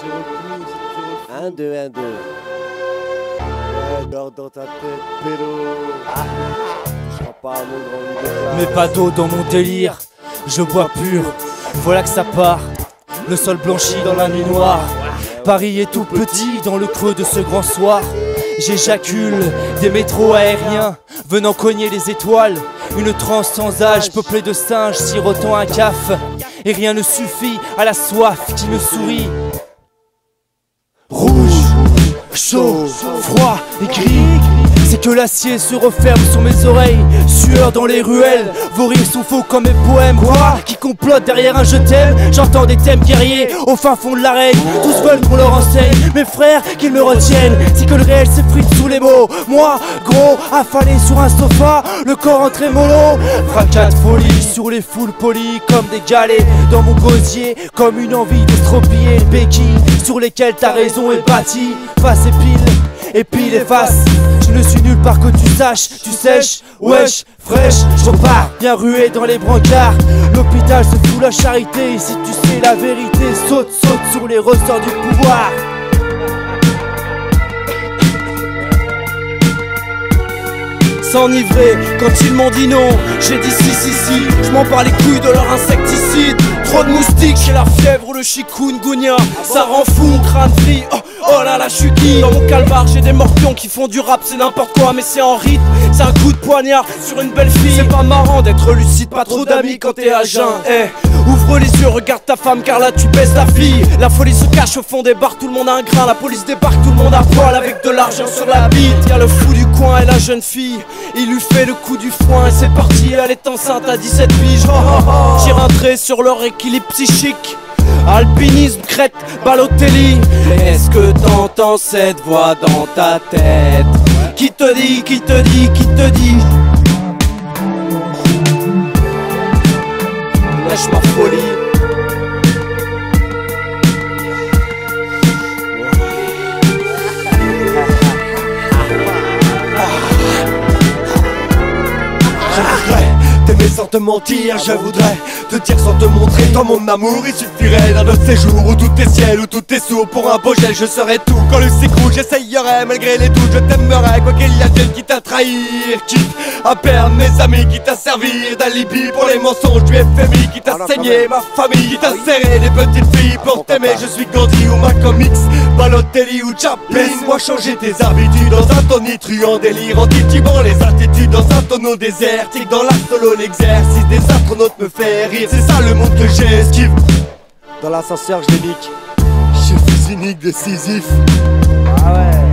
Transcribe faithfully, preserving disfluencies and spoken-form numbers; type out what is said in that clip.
Un, deux, un, deux. Ouais, dors dans ta tête, pélo. Ah, je crois pas à mon grand leader. Mais pas d'eau dans mon délire, je bois pur, voilà que ça part. Le sol blanchi dans la nuit noire. Paris est tout petit dans le creux de ce grand soir. J'éjacule des métros aériens venant cogner les étoiles. Une transe sans âge peuplée de singes sirotant un caf. Et rien ne suffit à la soif qui me sourit. Rouge, chaud, froid et gris, c'est que l'acier se referme sur mes oreilles. Sueur dans les ruelles, vos rires sont faux comme mes poèmes. Quoi qui complote derrière un je t'aime. J'entends des thèmes guerriers au fin fond de l'arène. Tous veulent qu'on leur enseigne, mes frères qu'ils me retiennent. C'est que le réel s'effrite sous les mots. Moi, gros, affalé sur un sofa, le corps en trémolo. Fracas de folie sur les foules polies comme des galets dans mon gosier, comme une envie d'estropiller les béquilles sur lesquelles ta raison est bâtie. Face et pile, et pile et face. Je ne suis nulle part que tu saches, tu sèches, wesh, fraîche. Je repars, bien rué dans les brancards. L'hôpital se fout la charité. Si tu sais la vérité, saute, saute sur les ressorts du pouvoir. S'enivrer quand ils m'ont dit non, j'ai dit si si si. Je m'en bats les couilles de leur insecticide. Trop de moustiques, j'ai la fièvre ou le chikungunya. Ça rend fou, crâne frit, oh, oh là là je suis qui. Dans mon calvar j'ai des morpions qui font du rap. C'est n'importe quoi mais c'est en rythme. C'est un coup de poignard sur une belle fille. C'est pas marrant d'être lucide, pas trop d'amis quand t'es à jeun. Eh, ouvre les yeux, regarde ta femme car là tu baisses ta fille. La folie se cache au fond des bars, tout le monde a un grain. La police débarque, tout le monde à poil avec de l'argent sur la bite. Y'a le fou du coin et la jeune fille. Il lui fait le coup du foin et c'est parti, elle est enceinte à dix-sept piges. Oh, oh, oh. J'ai un trait sur leur équilibre psychique. Alpinisme, crête, Balotelli. Est-ce que t'entends cette voix dans ta tête qui te dit, qui te dit, qui te dit lâche ma folie. Je voudrais t'aimer sans te mentir, je voudrais te dire sans te montrer. Dans mon amour il suffirait d'un autre séjour où tout est ciel, où tout est sourd. Pour un beau gel je serais tout. Quand le s'écroule j'essayerais malgré les doutes. Je t'aimerais quoi qu'il y a d'elle quitte à trahir, quitte à perdre mes amis, quitte à servir d'alibi pour les mensonges du F M I, quitte à saigner ma famille, quitte à serrer les petites filles pour t'aimer. Je suis Gandhi ou Malcolm X, Balotelli ou Chaplin. Laisse-moi changer tes habitudes dans un tonitruant délire, en titubant les attitudes dans un tonneau désertique. Dans la solo l'exercice des astronautes me fait rire. C'est ça le monde que j'esquive. Dans l'ascenseur je les nique. Je suis cynique décisif. Ah ouais.